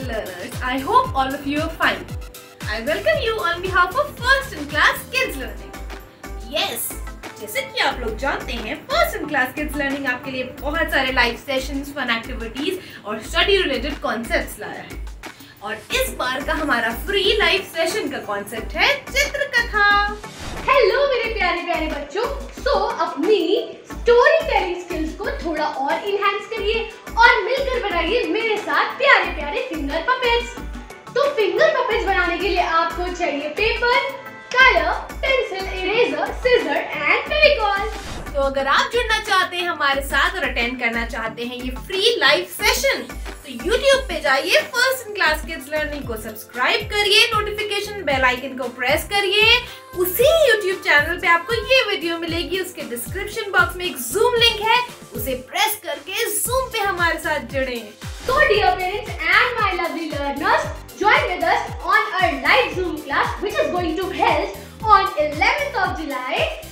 learners. I hope all of you are fine. I welcome you on behalf of First in Class Kids Learning. Yes, जैसे कि आप लोग जानते हैं, First in Class Kids Learning आपके लिए बहुत सारे लाइव सेशंस, फन एक्टिविटीज और स्टडी रिलेटेड कॉन्सेप्ट्स लाया है। और इस बार का हमारा फ्री लाइव सेशन का कॉन्सेप्ट है चित्रकथा। हेलो मेरे प्यारे प्यारे बच्चों, अपनी स्टोरी टेलिंग स्किल्स को थोड़ा और इनहैंस करिए और मिलकर बनाइए मेरे साथ प्यारे प्यारे फिंगर पपेट्स। तो फिंगर पपेट्स बनाने के लिए आपको चाहिए paper, colour, pencil, eraser, scissor and Fevicol. तो अगर आप जुड़ना चाहते हैं हमारे साथ और अटेंड करना चाहते हैं ये फ्री लाइव सेशन, तो YouTube पे जाइए, first in class kids learning को सब्सक्राइब करिए, नोटिफिकेशन बेल आइकन को प्रेस करिए। उसी YouTube चैनल पे आपको ये वीडियो मिलेगी, उसके डिस्क्रिप्शन बॉक्स में एक जूम लिंक है, उसे प्रेस करके जूम पे हमारे साथ जुड़ें। So dear parents and my lovely learners, join with us on our live Zoom class which is going to held on 11th of July